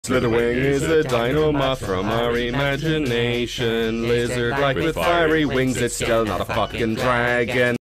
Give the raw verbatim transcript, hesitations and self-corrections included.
Slither Wing is a Dino Moth from our imagination. Lizard-like with fiery wings, it's still not a fucking dragon.